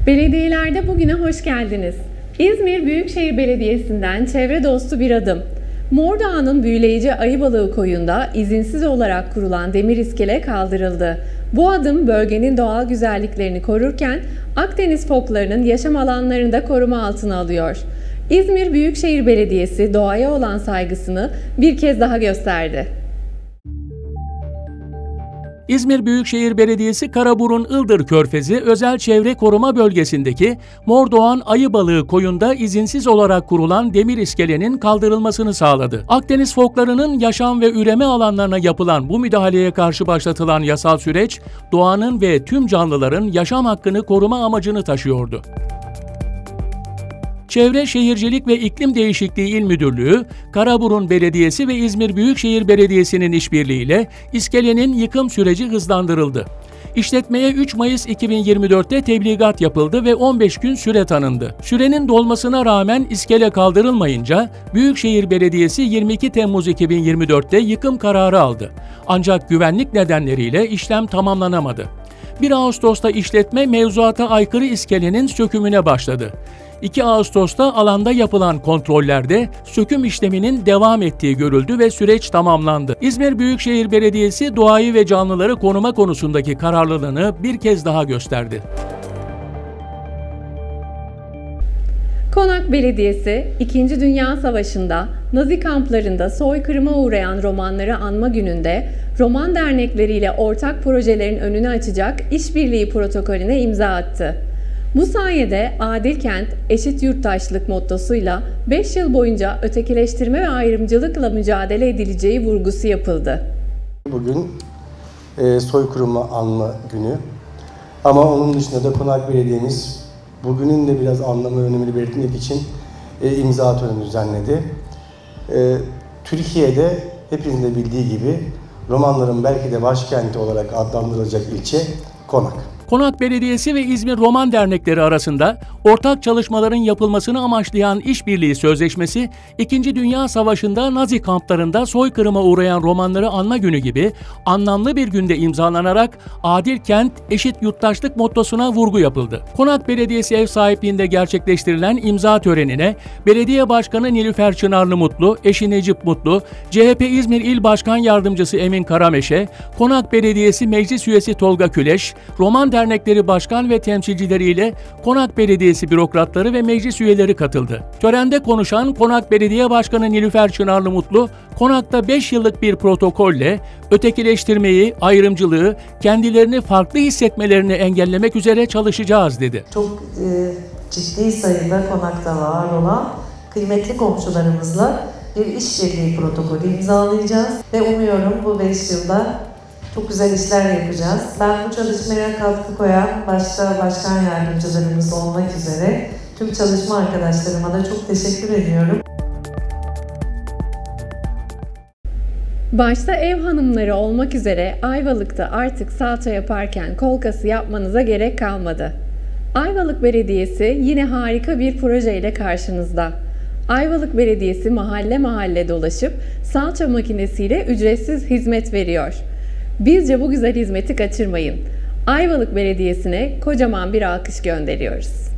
Belediyelerde bugüne hoş geldiniz. İzmir Büyükşehir Belediyesi'nden çevre dostu bir adım. Mordoğan'ın büyüleyici Ayıbalığı Koyu'nda izinsiz olarak kurulan demir iskele kaldırıldı. Bu adım bölgenin doğal güzelliklerini korurken Akdeniz foklarının yaşam alanlarını da koruma altına alıyor. İzmir Büyükşehir Belediyesi doğaya olan saygısını bir kez daha gösterdi. İzmir Büyükşehir Belediyesi Karaburun Ildır Körfezi Özel Çevre Koruma Bölgesi'ndeki Mordoğan Ayıbalığı Koyu'nda izinsiz olarak kurulan demir iskelenin kaldırılmasını sağladı. Akdeniz foklarının yaşam ve üreme alanlarına yapılan bu müdahaleye karşı başlatılan yasal süreç, doğanın ve tüm canlıların yaşam hakkını koruma amacını taşıyordu. Çevre Şehircilik ve İklim Değişikliği İl Müdürlüğü, Karaburun Belediyesi ve İzmir Büyükşehir Belediyesi'nin işbirliğiyle iskelenin yıkım süreci hızlandırıldı. İşletmeye 3 Mayıs 2024'te tebligat yapıldı ve 15 gün süre tanındı. Sürenin dolmasına rağmen iskele kaldırılmayınca Büyükşehir Belediyesi 22 Temmuz 2024'te yıkım kararı aldı. Ancak güvenlik nedenleriyle işlem tamamlanamadı. 1 Ağustos'ta işletme mevzuata aykırı iskelenin sökümüne başladı. 2 Ağustos'ta alanda yapılan kontrollerde söküm işleminin devam ettiği görüldü ve süreç tamamlandı. İzmir Büyükşehir Belediyesi doğayı ve canlıları koruma konusundaki kararlılığını bir kez daha gösterdi. Konak Belediyesi, 2. Dünya Savaşı'nda Nazi kamplarında soykırıma uğrayan romanları anma gününde roman dernekleriyle ortak projelerin önünü açacak işbirliği protokolüne imza attı. Bu sayede adil kent, eşit yurttaşlık mottosuyla 5 yıl boyunca ötekileştirme ve ayrımcılıkla mücadele edileceği vurgusu yapıldı. Bugün soykırımı anma günü ama onun dışında da Konak Belediye'miz bugünün de biraz anlamı önemini belirtmek için imza töreni düzenledi. Türkiye'de hepinizin de bildiği gibi romanların belki de başkenti olarak adlandırılacak ilçe Konak. Konak Belediyesi ve İzmir Roman Dernekleri arasında ortak çalışmaların yapılmasını amaçlayan işbirliği sözleşmesi, 2. Dünya Savaşı'nda Nazi kamplarında soykırıma uğrayan romanları anma günü gibi anlamlı bir günde imzalanarak adil kent, eşit yurttaşlık mottosuna vurgu yapıldı. Konak Belediyesi ev sahipliğinde gerçekleştirilen imza törenine Belediye Başkanı Nilüfer Çınarlı Mutlu, eşi Necip Mutlu, CHP İzmir İl Başkan Yardımcısı Emin Karameşe, Konak Belediyesi Meclis Üyesi Tolga Küleş, Roman Dernekleri Başkan ve temsilcileriyle Konak Belediyesi bürokratları ve meclis üyeleri katıldı. Törende konuşan Konak Belediye Başkanı Nilüfer Çınarlı Mutlu, Konak'ta 5 yıllık bir protokolle ötekileştirmeyi, ayrımcılığı, kendilerini farklı hissetmelerini engellemek üzere çalışacağız dedi. Çok ciddi sayıda Konak'ta var olan kıymetli komşularımızla bir işbirliği protokolü imzalayacağız ve umuyorum bu 5 yılda çok güzel işler yapacağız. Ben bu çalışmaya katkı koyan başta başkan yardımcılarımız olmak üzere tüm çalışma arkadaşlarıma da çok teşekkür ediyorum. Başta ev hanımları olmak üzere Ayvalık'ta artık salça yaparken kolkası yapmanıza gerek kalmadı. Ayvalık Belediyesi yine harika bir projeyle karşınızda. Ayvalık Belediyesi mahalle mahalle dolaşıp salça makinesiyle ücretsiz hizmet veriyor. Bizce bu güzel hizmeti kaçırmayın. Ayvalık Belediyesi'ne kocaman bir alkış gönderiyoruz.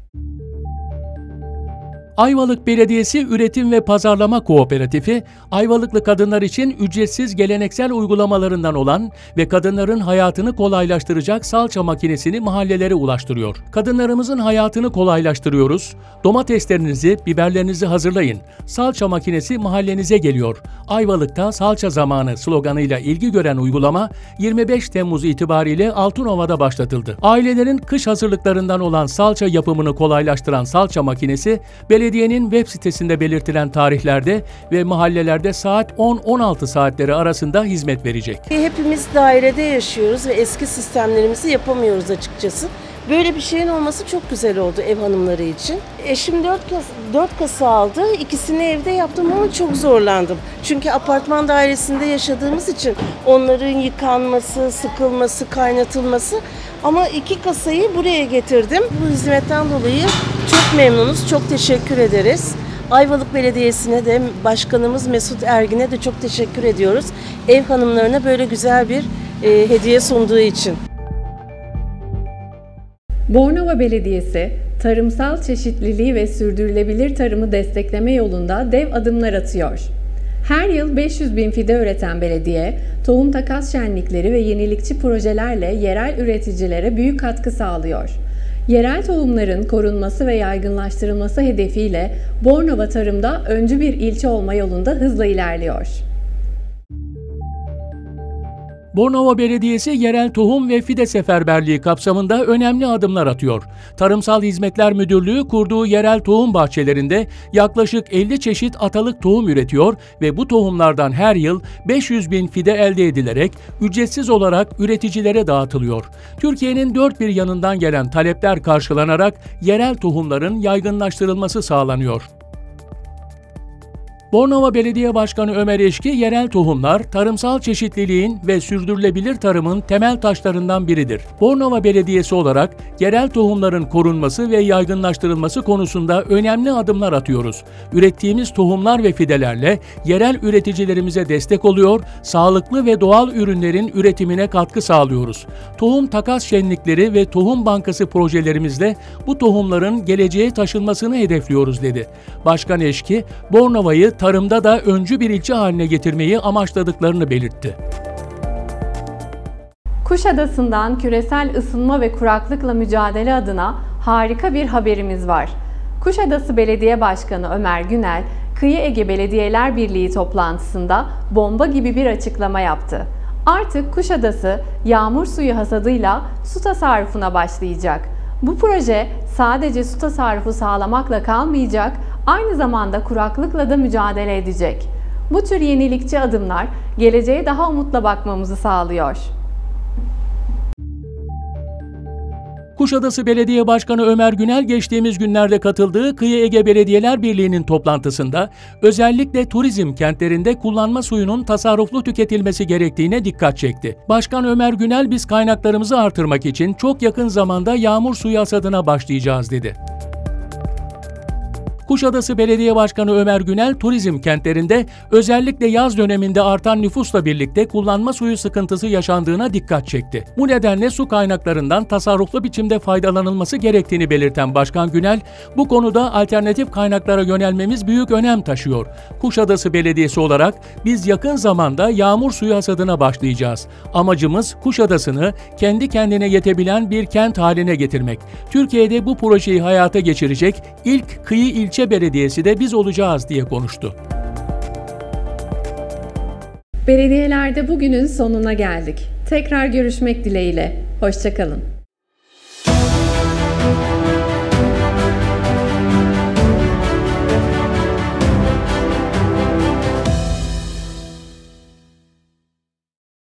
Ayvalık Belediyesi Üretim ve Pazarlama Kooperatifi, Ayvalıklı kadınlar için ücretsiz geleneksel uygulamalarından olan ve kadınların hayatını kolaylaştıracak salça makinesini mahallelere ulaştırıyor. Kadınlarımızın hayatını kolaylaştırıyoruz. Domateslerinizi, biberlerinizi hazırlayın. Salça makinesi mahallenize geliyor. Ayvalık'ta salça zamanı sloganıyla ilgi gören uygulama 25 Temmuz itibariyle Altınova'da başlatıldı. Ailelerin kış hazırlıklarından olan salça yapımını kolaylaştıran salça makinesi, belediyenin web sitesinde belirtilen tarihlerde ve mahallelerde saat 10-16 saatleri arasında hizmet verecek. Hepimiz dairede yaşıyoruz ve eski sistemlerimizi yapamıyoruz açıkçası. Böyle bir şeyin olması çok güzel oldu ev hanımları için. Eşim 4 kasa aldı. İkisini evde yaptım ama çok zorlandım. Çünkü apartman dairesinde yaşadığımız için onların yıkanması, sıkılması, kaynatılması. Ama 2 kasayı buraya getirdim. Bu hizmetten dolayı çok memnunuz, çok teşekkür ederiz. Ayvalık Belediyesi'ne de Başkanımız Mesut Ergin'e de çok teşekkür ediyoruz. Ev hanımlarına böyle güzel bir hediye sunduğu için. Bornova Belediyesi, tarımsal çeşitliliği ve sürdürülebilir tarımı destekleme yolunda dev adımlar atıyor. Her yıl 500 bin fide üreten belediye, tohum takas şenlikleri ve yenilikçi projelerle yerel üreticilere büyük katkı sağlıyor. Yerel tohumların korunması ve yaygınlaştırılması hedefiyle Bornova tarımda öncü bir ilçe olma yolunda hızla ilerliyor. Bornova Belediyesi yerel tohum ve fide seferberliği kapsamında önemli adımlar atıyor. Tarımsal Hizmetler Müdürlüğü kurduğu yerel tohum bahçelerinde yaklaşık 50 çeşit atalık tohum üretiyor ve bu tohumlardan her yıl 500 bin fide elde edilerek ücretsiz olarak üreticilere dağıtılıyor. Türkiye'nin dört bir yanından gelen talepler karşılanarak yerel tohumların yaygınlaştırılması sağlanıyor. Bornova Belediye Başkanı Ömer Eşki, yerel tohumlar, tarımsal çeşitliliğin ve sürdürülebilir tarımın temel taşlarından biridir. Bornova Belediyesi olarak yerel tohumların korunması ve yaygınlaştırılması konusunda önemli adımlar atıyoruz. Ürettiğimiz tohumlar ve fidelerle yerel üreticilerimize destek oluyor, sağlıklı ve doğal ürünlerin üretimine katkı sağlıyoruz. Tohum takas şenlikleri ve tohum bankası projelerimizle bu tohumların geleceğe taşınmasını hedefliyoruz, dedi. Başkan Eşki, Bornova'yı tarımda da öncü bir ilçe haline getirmeyi amaçladıklarını belirtti. Kuşadası'ndan küresel ısınma ve kuraklıkla mücadele adına harika bir haberimiz var. Kuşadası Belediye Başkanı Ömer Günel, Kıyı Ege Belediyeler Birliği toplantısında bomba gibi bir açıklama yaptı. Artık Kuşadası yağmur suyu hasadıyla su tasarrufuna başlayacak. Bu proje sadece su tasarrufu sağlamakla kalmayacak, aynı zamanda kuraklıkla da mücadele edecek. Bu tür yenilikçi adımlar geleceğe daha umutla bakmamızı sağlıyor. Kuşadası Belediye Başkanı Ömer Günel geçtiğimiz günlerde katıldığı Kıyı Ege Belediyeler Birliği'nin toplantısında özellikle turizm kentlerinde kullanma suyunun tasarruflu tüketilmesi gerektiğine dikkat çekti. Başkan Ömer Günel, biz kaynaklarımızı artırmak için çok yakın zamanda yağmur suyu hasadına başlayacağız, dedi. Kuşadası Belediye Başkanı Ömer Günel, turizm kentlerinde özellikle yaz döneminde artan nüfusla birlikte kullanma suyu sıkıntısı yaşandığına dikkat çekti. Bu nedenle su kaynaklarından tasarruflu biçimde faydalanılması gerektiğini belirten Başkan Günel, bu konuda alternatif kaynaklara yönelmemiz büyük önem taşıyor. Kuşadası Belediyesi olarak biz yakın zamanda yağmur suyu hasadına başlayacağız. Amacımız Kuşadası'nı kendi kendine yetebilen bir kent haline getirmek. Türkiye'de bu projeyi hayata geçirecek ilk kıyı ilçe belediyesi de biz olacağız, diye konuştu. Belediyelerde bugünün sonuna geldik. Tekrar görüşmek dileğiyle. Hoşça kalın.